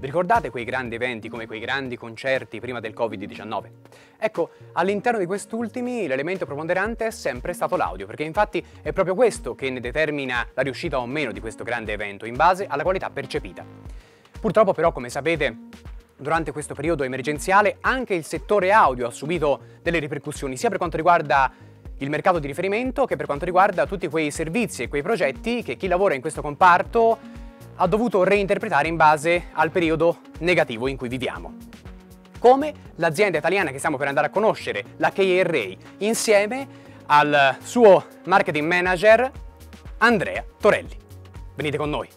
Ricordate quei grandi eventi come quei grandi concerti prima del Covid-19? Ecco, all'interno di quest'ultimi l'elemento preponderante è sempre stato l'audio, perché infatti è proprio questo che ne determina la riuscita o meno di questo grande evento, in base alla qualità percepita. Purtroppo però, come sapete, durante questo periodo emergenziale anche il settore audio ha subito delle ripercussioni, sia per quanto riguarda il mercato di riferimento che per quanto riguarda tutti quei servizi e quei progetti che chi lavora in questo comparto ha dovuto reinterpretare in base al periodo negativo in cui viviamo. Come l'azienda italiana che stiamo per andare a conoscere, la KRA, insieme al suo marketing manager Andrea Torelli. Venite con noi.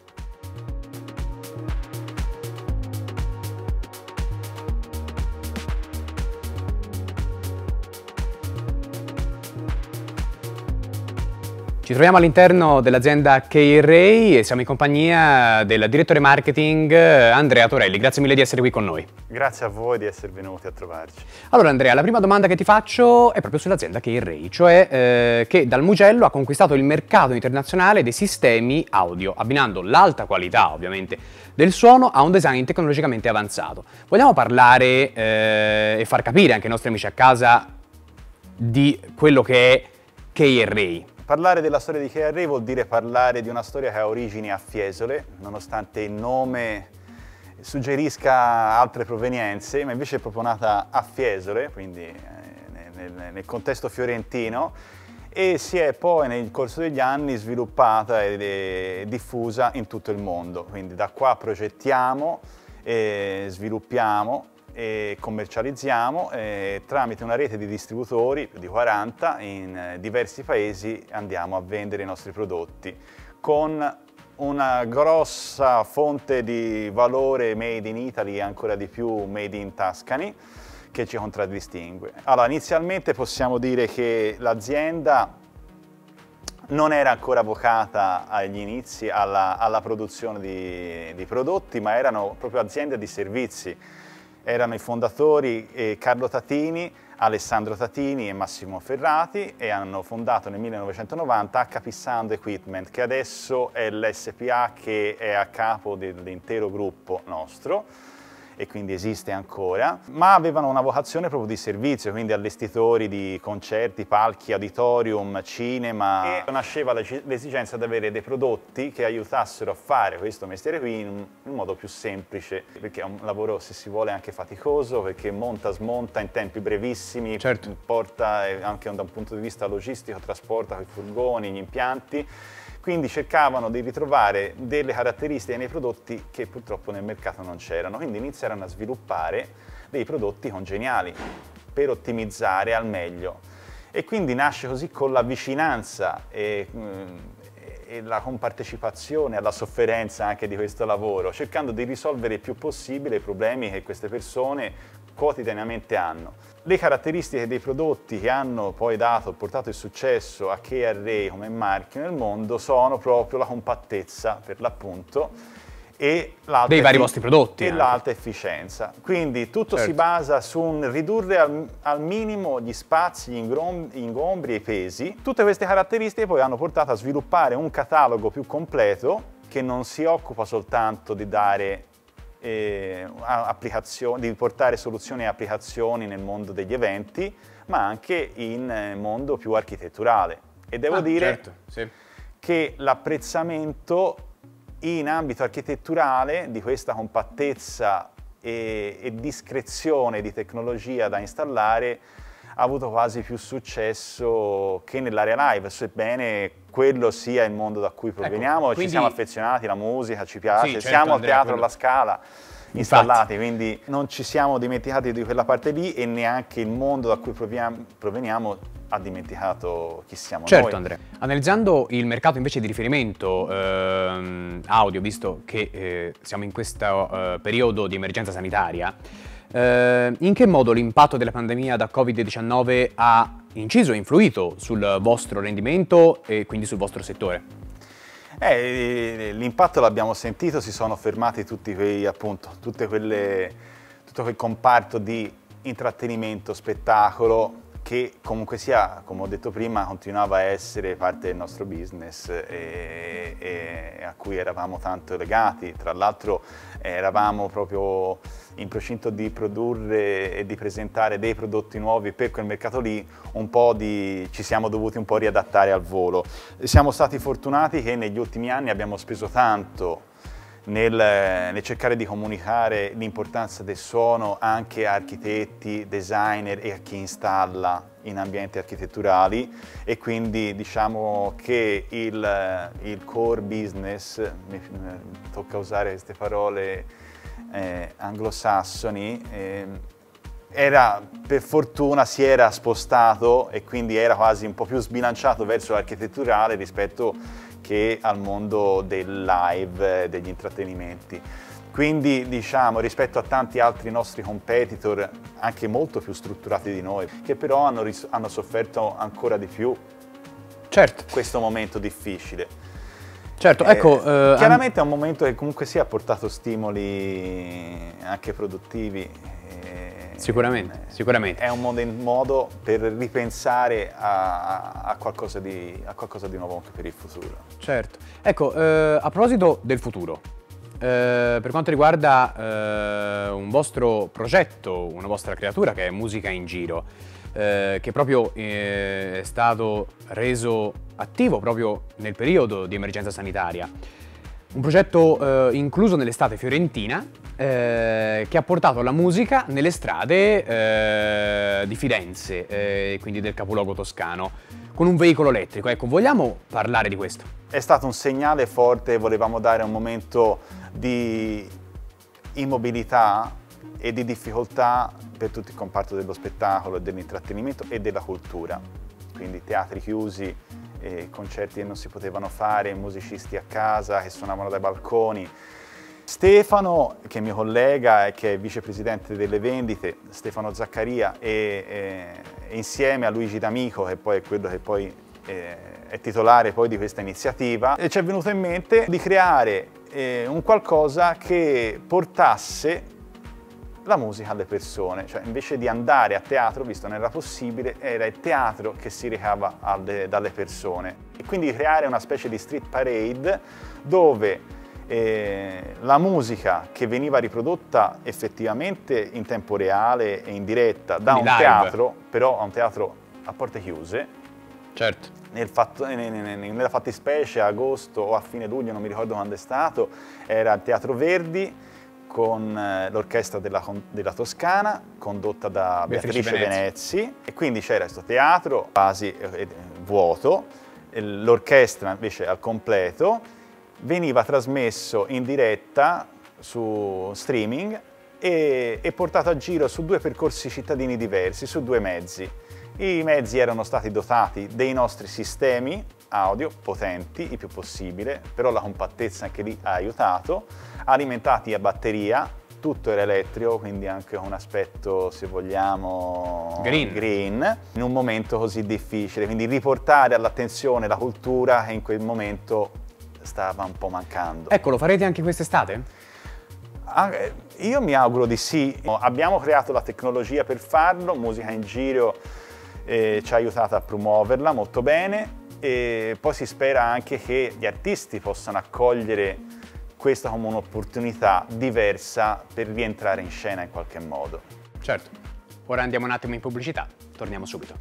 Ci troviamo all'interno dell'azienda KRA e siamo in compagnia del direttore marketing Andrea Torelli. Grazie mille di essere qui con noi. Grazie a voi di essere venuti a trovarci. Allora Andrea, la prima domanda che ti faccio è proprio sull'azienda KRA, cioè che dal Mugello ha conquistato il mercato internazionale dei sistemi audio, abbinando l'alta qualità ovviamente del suono a un design tecnologicamente avanzato. Vogliamo parlare e far capire anche ai nostri amici a casa di quello che è KRA? Parlare della storia di KRA vuol dire parlare di una storia che ha origini a Fiesole, nonostante il nome suggerisca altre provenienze, ma invece è proprio nata a Fiesole, quindi nel contesto fiorentino, e si è poi nel corso degli anni sviluppata e diffusa in tutto il mondo. Quindi da qua progettiamo, sviluppiamo e commercializziamo tramite una rete di distributori, più di 40, in diversi paesi andiamo a vendere i nostri prodotti con una grossa fonte di valore made in Italy e ancora di più made in Tuscany che ci contraddistingue. Allora, inizialmente possiamo dire che l'azienda non era ancora vocata agli inizi alla produzione di prodotti, ma erano proprio aziende di servizi. Erano i fondatori Carlo Tatini, Alessandro Tatini e Massimo Ferrati e hanno fondato nel 1990 HP Sound Equipment, che adesso è l'SPA che è a capo dell'intero gruppo nostro e quindi esiste ancora, ma avevano una vocazione proprio di servizio, quindi allestitori di concerti, palchi, auditorium, cinema, e nasceva l'esigenza di avere dei prodotti che aiutassero a fare questo mestiere qui in modo più semplice, perché è un lavoro, se si vuole, anche faticoso, perché monta, smonta in tempi brevissimi, certo. Porta anche da un punto di vista logistico, trasporta con i furgoni, gli impianti. Quindi cercavano di ritrovare delle caratteristiche nei prodotti che purtroppo nel mercato non c'erano, quindi iniziarono a sviluppare dei prodotti congeniali per ottimizzare al meglio. E quindi nasce così con la vicinanza e la compartecipazione alla sofferenza anche di questo lavoro, cercando di risolvere il più possibile i problemi che queste persone quotidianamente hanno. Le caratteristiche dei prodotti che hanno poi portato il successo a KRA come marchio nel mondo sono proprio la compattezza, per l'appunto, e dei vari vostri prodotti e l'alta efficienza. Quindi tutto si basa su un ridurre al minimo gli spazi, gli ingombri e i pesi. Tutte queste caratteristiche poi hanno portato a sviluppare un catalogo più completo che non si occupa soltanto di dare di portare soluzioni e applicazioni nel mondo degli eventi, ma anche in mondo più architetturale. E devo dire che l'apprezzamento in ambito architetturale di questa compattezza e discrezione di tecnologia da installare ha avuto quasi più successo che nell'area live, sebbene quello sia il mondo da cui proveniamo, quindi ci siamo affezionati, la musica ci piace, sì, certo, siamo Andrea, al Teatro alla Scala installati, quindi non ci siamo dimenticati di quella parte lì e neanche il mondo da cui proveniamo ha dimenticato chi siamo noi. Certo Andrea, analizzando il mercato invece di riferimento audio, visto che siamo in questo periodo di emergenza sanitaria, in che modo l'impatto della pandemia da Covid-19 ha inciso e influito sul vostro rendimento e quindi sul vostro settore? L'impatto l'abbiamo sentito, si sono fermati tutti quei, appunto, tutto quel comparto di intrattenimento, spettacolo, che comunque sia, come ho detto prima, continuava a essere parte del nostro business e a cui eravamo tanto legati. Tra l'altro eravamo proprio in procinto di produrre e di presentare dei prodotti nuovi per quel mercato lì, ci siamo dovuti un po' riadattare al volo. Siamo stati fortunati che negli ultimi anni abbiamo speso tanto nel cercare di comunicare l'importanza del suono anche a architetti, designer e a chi installa in ambienti architetturali, e quindi diciamo che il core business, mi tocca usare queste parole anglosassoni, per fortuna si era spostato e quindi era quasi un po' più sbilanciato verso l'architetturale rispetto che al mondo del live, degli intrattenimenti. Quindi diciamo, rispetto a tanti altri nostri competitor, anche molto più strutturati di noi, che però hanno sofferto ancora di più questo momento difficile. Certo, ecco, chiaramente è un momento che comunque sia ha portato stimoli anche produttivi. Sicuramente, sicuramente. È un modo per ripensare a qualcosa di nuovo anche per il futuro. Certo. Ecco, a proposito del futuro, per quanto riguarda un vostro progetto, una vostra creatura che è Musica in Giro, che proprio è stato reso attivo proprio nel periodo di emergenza sanitaria, un progetto incluso nell'estate fiorentina, che ha portato la musica nelle strade di Firenze, quindi del capoluogo toscano, con un veicolo elettrico. Ecco, vogliamo parlare di questo? È stato un segnale forte, volevamo dare un momento di immobilità e di difficoltà per tutto il comparto dello spettacolo, dell'intrattenimento e della cultura. Quindi teatri chiusi, concerti che non si potevano fare, musicisti a casa che suonavano dai balconi. Stefano, che è mio collega e che è vicepresidente delle vendite, Stefano Zaccaria, e insieme a Luigi D'Amico, che poi è quello che poi è titolare poi di questa iniziativa, ci è venuto in mente di creare un qualcosa che portasse la musica alle persone, cioè invece di andare a teatro, visto non era possibile, era il teatro che si recava dalle persone, e quindi creare una specie di street parade dove la musica che veniva riprodotta effettivamente in tempo reale e in diretta da un teatro, però a un teatro a porte chiuse. Certo. Nella fattispecie a agosto o a fine luglio, non mi ricordo quando è stato, era il Teatro Verdi con l'orchestra della Toscana, condotta da Beatrice Venezzi, e quindi c'era questo teatro quasi vuoto, l'orchestra invece al completo, veniva trasmesso in diretta su streaming e portato a giro su 2 percorsi cittadini diversi, su 2 mezzi. I mezzi erano stati dotati dei nostri sistemi audio potenti, il più possibile, però la compattezza anche lì ha aiutato, alimentati a batteria, tutto era elettrico, quindi anche un aspetto, se vogliamo, green, in un momento così difficile, quindi riportare all'attenzione la cultura che in quel momento stava un po' mancando. Ecco, lo farete anche quest'estate? Io mi auguro di sì. Abbiamo creato la tecnologia per farlo, Musica in Giro ci ha aiutato a promuoverla molto bene, e poi si spera anche che gli artisti possano accogliere questa come un'opportunità diversa per rientrare in scena in qualche modo. Certo. Ora andiamo un attimo in pubblicità, torniamo subito.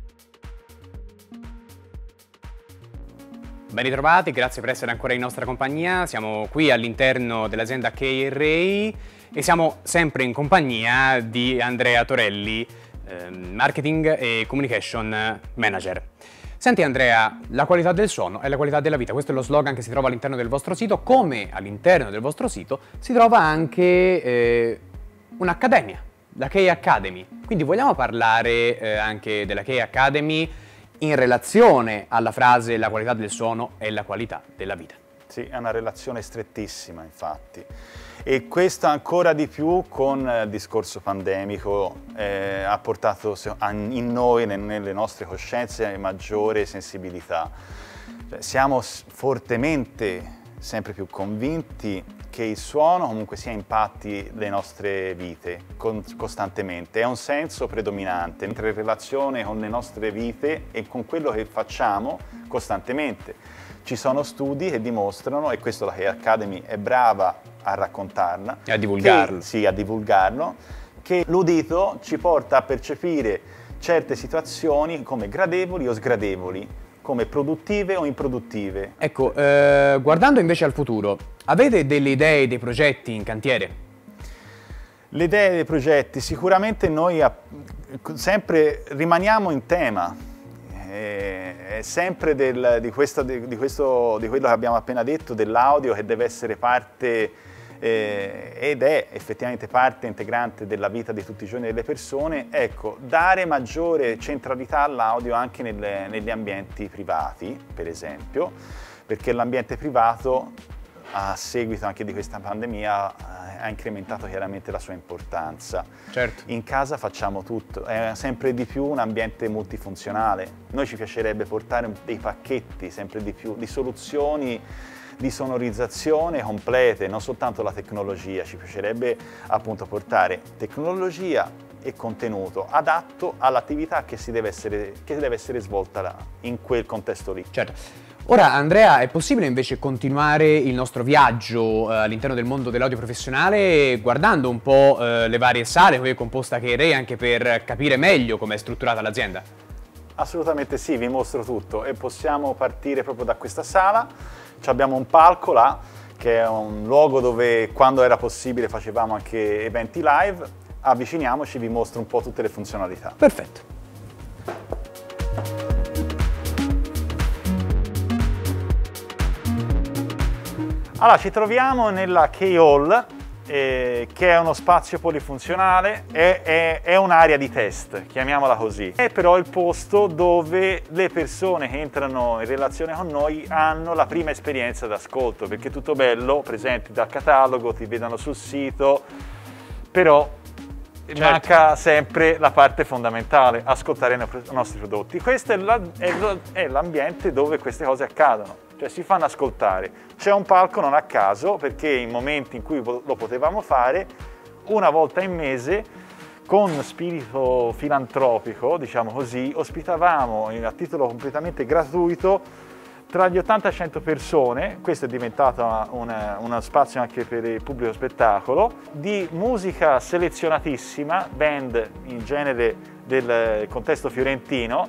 Ben ritrovati, grazie per essere ancora in nostra compagnia. Siamo qui all'interno dell'azienda KRA e siamo sempre in compagnia di Andrea Torelli, Marketing e Communication Manager. Senti Andrea, la qualità del suono è la qualità della vita, questo è lo slogan che si trova all'interno del vostro sito, come all'interno del vostro sito si trova anche un'accademia, la Key Academy. Quindi vogliamo parlare anche della Key Academy in relazione alla frase la qualità del suono è la qualità della vita. Sì, è una relazione strettissima infatti, e questo ancora di più con il discorso pandemico ha portato in noi, nelle nostre coscienze, maggiore sensibilità. Siamo fortemente sempre più convinti che il suono comunque sia impatti le nostre vite costantemente, è un senso predominante, entra in relazione con le nostre vite e con quello che facciamo costantemente. Ci sono studi che dimostrano, e questo la Key Academy è brava a raccontarla, e a divulgarlo. Sì, a divulgarlo, che l'udito ci porta a percepire certe situazioni come gradevoli o sgradevoli, come produttive o improduttive. Ecco, guardando invece al futuro, avete delle idee, dei progetti in cantiere? Le idee dei progetti, sicuramente noi sempre rimaniamo in tema, è sempre di quello che abbiamo appena detto, dell'audio che deve essere parte ed è effettivamente parte integrante della vita di tutti i giorni delle persone. Ecco, dare maggiore centralità all'audio anche negli ambienti privati, per esempio, perché l'ambiente privato, a seguito anche di questa pandemia, ha incrementato chiaramente la sua importanza. Certo. In casa facciamo tutto, è sempre di più un ambiente multifunzionale. Noi ci piacerebbe portare dei pacchetti sempre di più di soluzioni di sonorizzazione complete, non soltanto la tecnologia, ci piacerebbe appunto portare tecnologia e contenuto adatto all'attività che deve essere svolta in quel contesto lì. Certo. Ora Andrea, è possibile invece continuare il nostro viaggio all'interno del mondo dell'audio professionale guardando un po' le varie sale qui composta Key anche per capire meglio come è strutturata l'azienda? Assolutamente sì, vi mostro tutto e possiamo partire proprio da questa sala. Abbiamo un palco là, che è un luogo dove quando era possibile facevamo anche eventi live. Avviciniamoci, vi mostro un po' tutte le funzionalità. Perfetto. Allora, ci troviamo nella Key Hall, che è uno spazio polifunzionale, è un'area di test, chiamiamola così. È però il posto dove le persone che entrano in relazione con noi hanno la prima esperienza d'ascolto, perché è tutto bello, presenti dal catalogo, ti vedono sul sito, però certo, manca sempre la parte fondamentale, ascoltare i nostri prodotti. Questo è l'ambiente dove queste cose accadono. Cioè si fanno ascoltare. C'è un palco non a caso, perché in momenti in cui lo potevamo fare, una volta in mese, con spirito filantropico, diciamo così, ospitavamo a titolo completamente gratuito tra gli 80 e 100 persone, questo è diventato uno spazio anche per il pubblico spettacolo, di musica selezionatissima, band in genere del contesto fiorentino,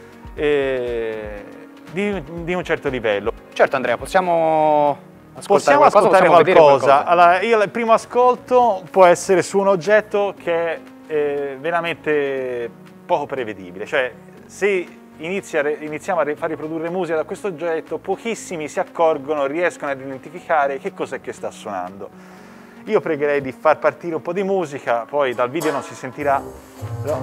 di un certo livello. Certo Andrea, possiamo ascoltare qualcosa. Allora, il primo ascolto può essere su un oggetto che è veramente poco prevedibile, cioè se iniziamo a far riprodurre musica da questo oggetto, pochissimi si accorgono, riescono ad identificare che cos'è che sta suonando. Io pregherei di far partire un po' di musica, poi dal video non si sentirà, però...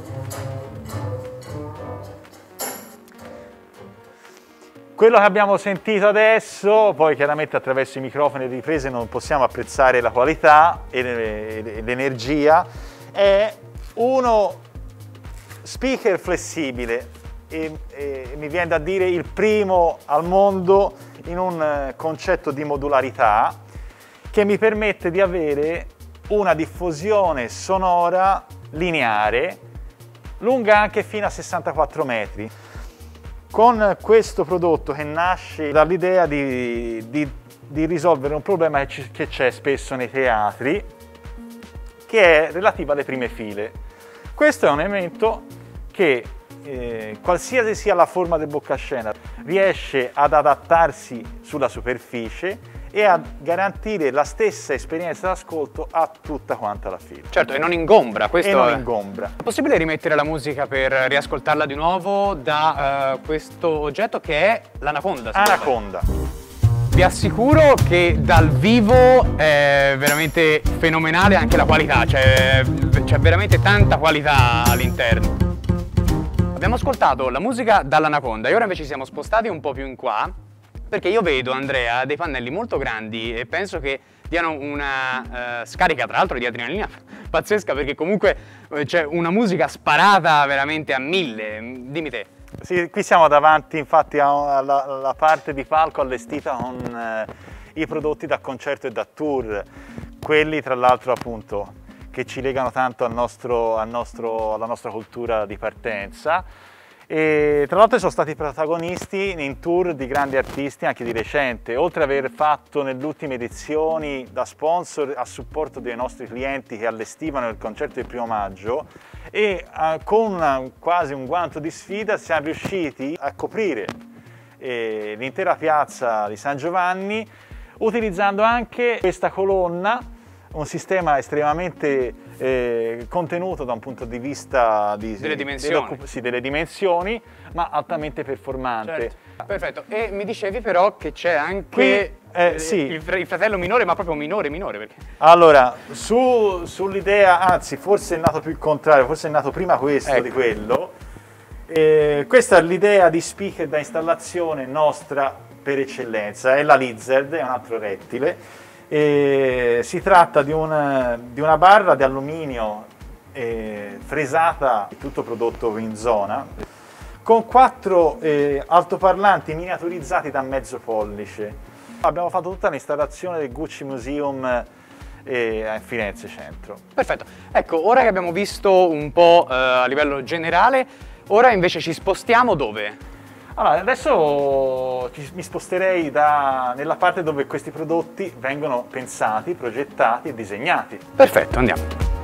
Quello che abbiamo sentito adesso, poi chiaramente attraverso i microfoni e le riprese non possiamo apprezzare la qualità e l'energia, è uno speaker flessibile e mi viene da dire il primo al mondo in un concetto di modularità che mi permette di avere una diffusione sonora lineare lunga anche fino a 64 metri. Con questo prodotto che nasce dall'idea di risolvere un problema che c'è spesso nei teatri, che è relativo alle prime file. Questo è un elemento che, qualsiasi sia la forma del boccascena, riesce ad adattarsi sulla superficie e a garantire la stessa esperienza d'ascolto a tutta quanta la fila. Certo, e non ingombra. Questo e non ingombra. È possibile rimettere la musica per riascoltarla di nuovo da questo oggetto che è l'Anaconda? Anaconda. Vi assicuro che dal vivo è veramente fenomenale anche la qualità, c'è veramente tanta qualità all'interno. Abbiamo ascoltato la musica dall'Anaconda e ora invece siamo spostati un po' più in qua, perché io vedo, Andrea, dei pannelli molto grandi e penso che diano una scarica, tra l'altro, di adrenalina pazzesca, perché comunque c'è una musica sparata veramente a 1000. Dimmi te. Sì, qui siamo davanti infatti alla parte di palco allestita con i prodotti da concerto e da tour, quelli tra l'altro appunto che ci legano tanto alla nostra cultura di partenza. E tra l'altro sono stati protagonisti in tour di grandi artisti anche di recente, oltre ad aver fatto nelle ultime edizioni da sponsor a supporto dei nostri clienti che allestivano il concerto del 1° maggio, e con quasi un guanto di sfida siamo riusciti a coprire l'intera piazza di San Giovanni utilizzando anche questa colonna, un sistema estremamente contenuto da un punto di vista delle dimensioni, ma altamente performante. Certo. Perfetto, e mi dicevi però che c'è anche il fratello minore, ma proprio minore perché? Allora, sull'idea, anzi forse è nato più il contrario, forse è nato prima questo di quello. Questa è l'idea di speaker da installazione nostra per eccellenza, è la Lizard, è un altro rettile. Si tratta di una barra di alluminio fresata, tutto prodotto in zona, con 4 altoparlanti miniaturizzati da mezzo pollice. Abbiamo fatto tutta l'installazione del Gucci Museum a Firenze Centro. Perfetto, ecco, ora che abbiamo visto un po' a livello generale, ora invece ci spostiamo dove? Allora, adesso mi sposterei nella parte dove questi prodotti vengono pensati, progettati e disegnati. Perfetto, andiamo.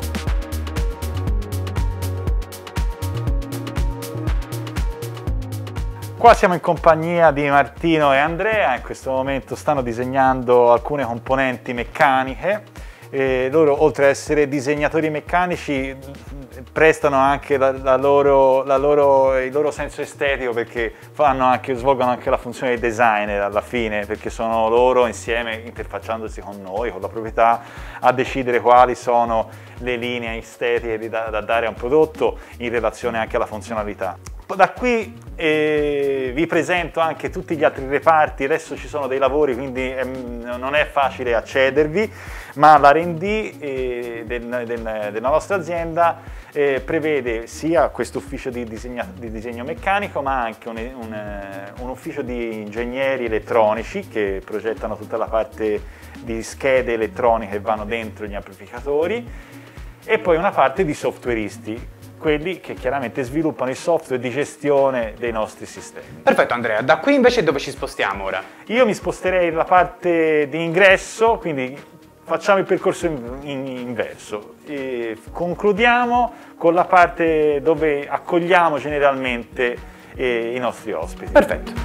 Qua siamo in compagnia di Martino e Andrea, in questo momento stanno disegnando alcune componenti meccaniche. Loro, oltre ad essere disegnatori meccanici, prestano anche il loro senso estetico, perché svolgono anche la funzione di designer alla fine, perché sono loro insieme, interfacciandosi con noi, con la proprietà, a decidere quali sono le linee estetiche da dare a un prodotto in relazione anche alla funzionalità. Da qui vi presento anche tutti gli altri reparti. Adesso ci sono dei lavori, quindi non è facile accedervi, ma l'R&D della nostra azienda prevede sia questo ufficio di disegno meccanico, ma anche un ufficio di ingegneri elettronici che progettano tutta la parte di schede elettroniche che vanno dentro gli amplificatori, e poi una parte di softwareisti, quelli che chiaramente sviluppano il software di gestione dei nostri sistemi. Perfetto Andrea, da qui invece dove ci spostiamo ora? Io mi sposterei nella parte di ingresso, quindi facciamo il percorso inverso. Concludiamo con la parte dove accogliamo generalmente i nostri ospiti. Perfetto.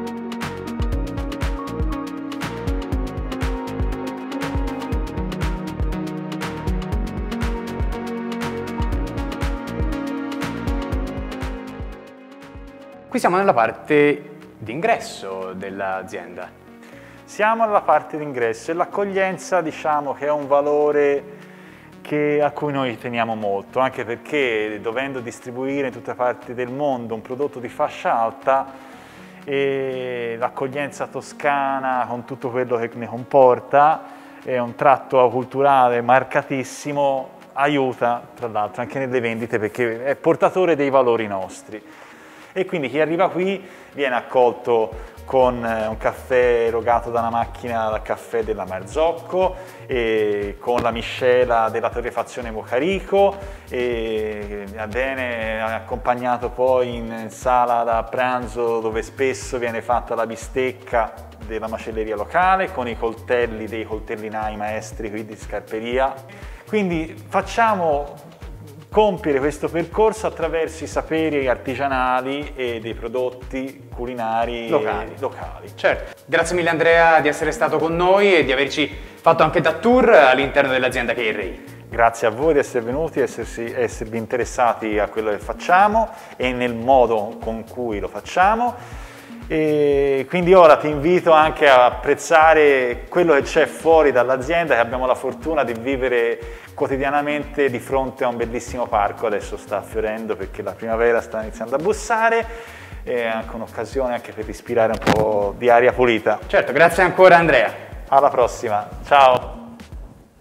Qui siamo nella parte d'ingresso dell'azienda. Siamo nella parte d'ingresso e l'accoglienza, diciamo, che è un valore a cui noi teniamo molto, anche perché dovendo distribuire in tutte le parti del mondo un prodotto di fascia alta, l'accoglienza toscana con tutto quello che ne comporta è un tratto culturale marcatissimo, aiuta tra l'altro anche nelle vendite perché è portatore dei valori nostri. E quindi chi arriva qui viene accolto con un caffè erogato da una macchina da caffè della Marzocco, e con la miscela della torrefazione Mocarico, e viene accompagnato poi in sala da pranzo dove spesso viene fatta la bistecca della macelleria locale con i coltelli dei coltellinai maestri qui di Scarperia. Quindi facciamo compiere questo percorso attraverso i saperi artigianali e dei prodotti culinari locali. Certo. Grazie mille Andrea di essere stato con noi e di averci fatto anche da tour all'interno dell'azienda KRI. Grazie a voi di essere venuti, esservi interessati a quello che facciamo e nel modo con cui lo facciamo. E quindi ora ti invito anche a apprezzare quello che c'è fuori dall'azienda, che abbiamo la fortuna di vivere quotidianamente di fronte a un bellissimo parco. Adesso sta fiorendo perché la primavera sta iniziando a bussare, è anche un'occasione anche per respirare un po' di aria pulita. Certo, grazie ancora Andrea. Alla prossima, ciao!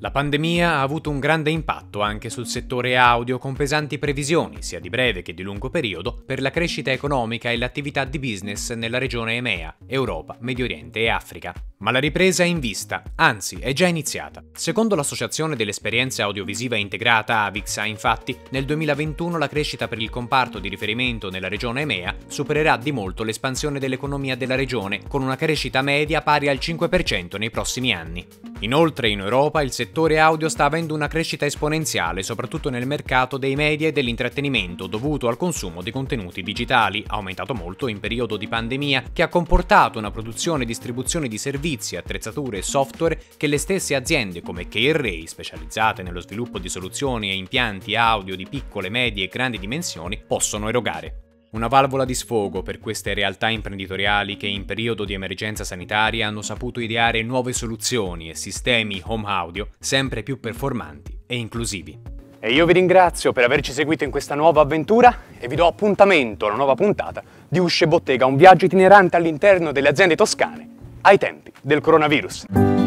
La pandemia ha avuto un grande impatto anche sul settore audio, con pesanti previsioni, sia di breve che di lungo periodo, per la crescita economica e l'attività di business nella regione EMEA, Europa, Medio Oriente e Africa. Ma la ripresa è in vista, anzi è già iniziata. Secondo l'Associazione dell'Esperienza Audiovisiva Integrata AVIXA, infatti, nel 2021 la crescita per il comparto di riferimento nella regione EMEA supererà di molto l'espansione dell'economia della regione, con una crescita media pari al 5% nei prossimi anni. Inoltre in Europa il settore audio sta avendo una crescita esponenziale, soprattutto nel mercato dei media e dell'intrattenimento, dovuto al consumo di contenuti digitali, aumentato molto in periodo di pandemia, che ha comportato una produzione e distribuzione di servizi, attrezzature e software che le stesse aziende come K-Array, specializzate nello sviluppo di soluzioni e impianti audio di piccole, medie e grandi dimensioni, possono erogare. Una valvola di sfogo per queste realtà imprenditoriali che in periodo di emergenza sanitaria hanno saputo ideare nuove soluzioni e sistemi home audio sempre più performanti e inclusivi. E io vi ringrazio per averci seguito in questa nuova avventura e vi do appuntamento alla nuova puntata di Usce Bottega, un viaggio itinerante all'interno delle aziende toscane ai tempi del coronavirus.